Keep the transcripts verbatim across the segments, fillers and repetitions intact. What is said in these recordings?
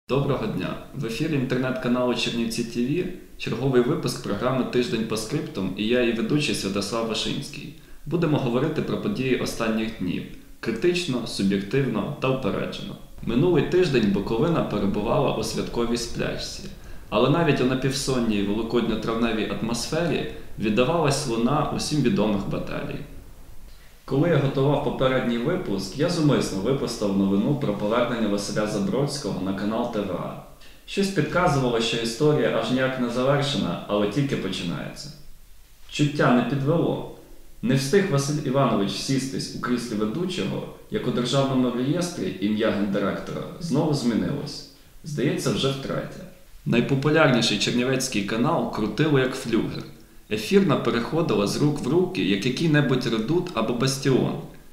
Доброго дня! В ефірі інтернет-каналу Чернівці ті ві черговий випуск програми «Тиждень по скриптум» і я, її ведучий Святослав Вишинський. Будемо говорити про події останніх днів – критично, суб'єктивно та упереджено. Минулий тиждень Буковина перебувала у святковій сплячці, але навіть у напівсонній великодньо-травневій атмосфері віддавалась луна усім відомих баталій. Коли я готував попередній випуск, я зумисно випустив новину про повернення Василя Забродського на канал те ве а. Щось підказувало, що історія аж ніяк не завершена, але тільки починається. Чуття не підвело. Не встиг Василь Іванович сістись у кріслі ведучого, як у державному реєстрі ім'я гендиректора знову змінилось. Здається, вже втретє. Найпопулярніший чернівецький канал крутило як флюгер. Ефірна переходила з рук в руки, як який-небудь редут або бастіон.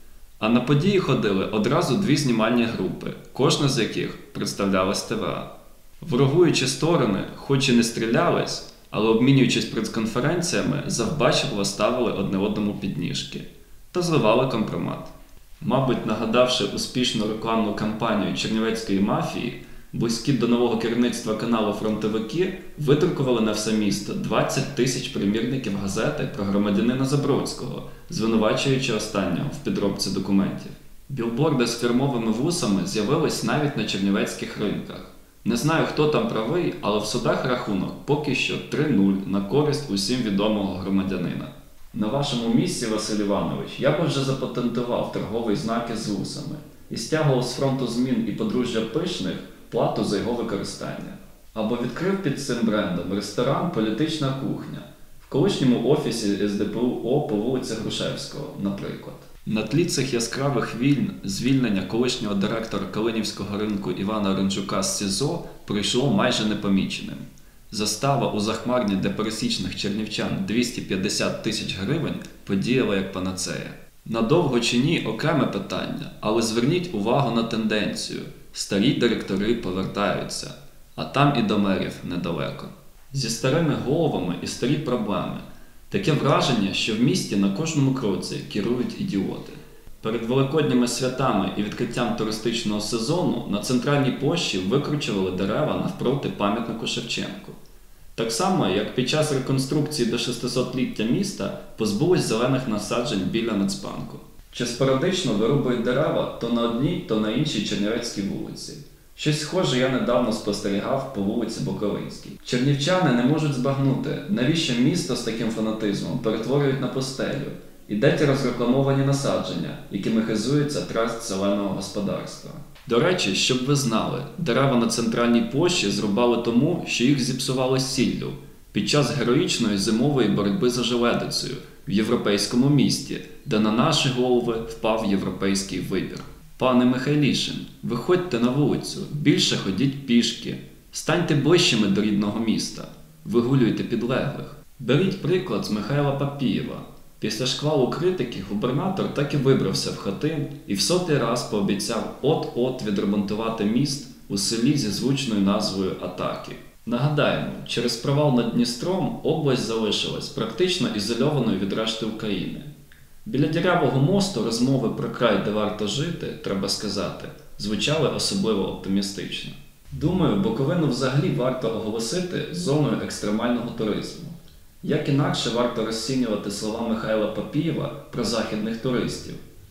А на події ходили одразу дві знімальні групи, кожна з яких представлялась те ве а. Ворогуючі сторони, хоч і не стрілялись, але обмінюючись прес-конференціями, завбачливо ставили одне одному підніжки та зливали компромат. Мабуть, нагадавши успішну рекламну кампанію чернівецької мафії, близькі до нового керівництва каналу фронтовики видрукували на все місто двадцять тисяч примірників газети про громадянина Забродського, звинувачуючи останнього в підробці документів. Білборди з фірмовими вусами з'явились навіть на чернівецьких ринках. Не знаю, хто там правий, але в судах рахунок поки що три нуль на користь усім відомого громадянина. На вашому місці, Василь Іванович, я би вже запатентував торговий знак із вусами і стягував з фронту змін і подружжя Пишних плату за його використання. Або відкрив під цим брендом ресторан «Політична кухня» в колишньому офісі ес де пе у о по вулиці Грушевського, наприклад. На тлі цих яскравих вільн звільнення колишнього директора Калинівського ринку Івана Ринджука з СІЗО пройшло майже непоміченим. Застава у захмарні для пересічних чернівчан двісті п'ятдесят тисяч гривень подіяла як панацея. Надовго чи ні – окреме питання, але зверніть увагу на тенденцію. Старі директори повертаються, а там і до мерів недалеко. Зі старими головами і старі проблеми. Таке враження, що в місті на кожному кроці керують ідіоти. Перед великодніми святами і відкриттям туристичного сезону на центральній площі викручували дерева навпроти пам'ятнику Шевченку. Так само, як під час реконструкції до шестисотліття міста позбулись зелених насаджень біля Нацбанку. Чи спорадично вирубують дерева то на одній, то на іншій чернівецькій вулиці. Щось схоже я недавно спостерігав по вулиці Буковинській. Чернівчани не можуть збагнути, навіщо місто з таким фанатизмом перетворюють на пустелю. І де ті розрекламовані насадження, якими хизується траст зеленого господарства. До речі, щоб ви знали, дерева на центральній площі зрубали тому, що їх зіпсували сіллю під час героїчної зимової боротьби за желедицею в європейському місті, де на наші голови впав європейський вибір. Пане Михайлішин, виходьте на вулицю, більше ходіть пішки, станьте ближчими до рідного міста, вигулюйте підлеглих. Беріть приклад з Михайла Папієва. Після шквалу критики губернатор так і вибрався в Хотин і в сотий раз пообіцяв от-от відремонтувати міст у селі зі звучною назвою Атаки. Нагадаємо, через провал над Дністром область залишилась практично ізольованою від решти України. Біля Дірявого мосту розмови про край, де варто жити, треба сказати, звучали особливо оптимістично. Думаю, Буковину взагалі варто оголосити зоною екстремального туризму. Як інакше варто розцінювати слова Михайла Папієва про західних туристів?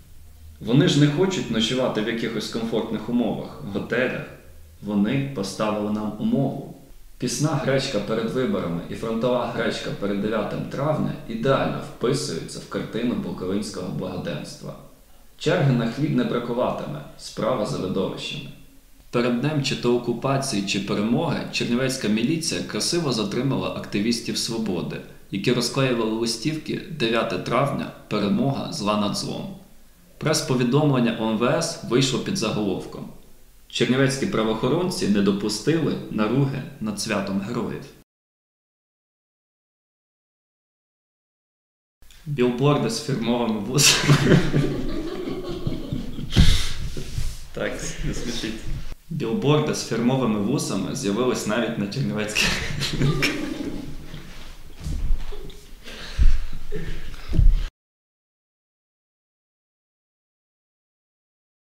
Вони ж не хочуть ночувати в якихось комфортних умовах, в готелях. Вони поставили нам умову. Пісна гречка перед виборами і фронтова гречка перед дев'ятим травня ідеально вписуються в картину буковинського благоденства. Черги на хліб не бракуватиме, справа за видовищами. Перед днем чи то окупації, чи перемоги чернівецька міліція красиво затримала активістів «Свободи», які розклеювали листівки «дев'яте травня. Перемога. Зла над злом». Прес-повідомлення о ем ве ес вийшло під заголовком «Чернівецькі правоохоронці не допустили наруги над святом героїв». Білборди з фірмовими вусами. Так, не смішіть. Білборди з фірмовими вусами з'явились навіть на чернівецьких ринках.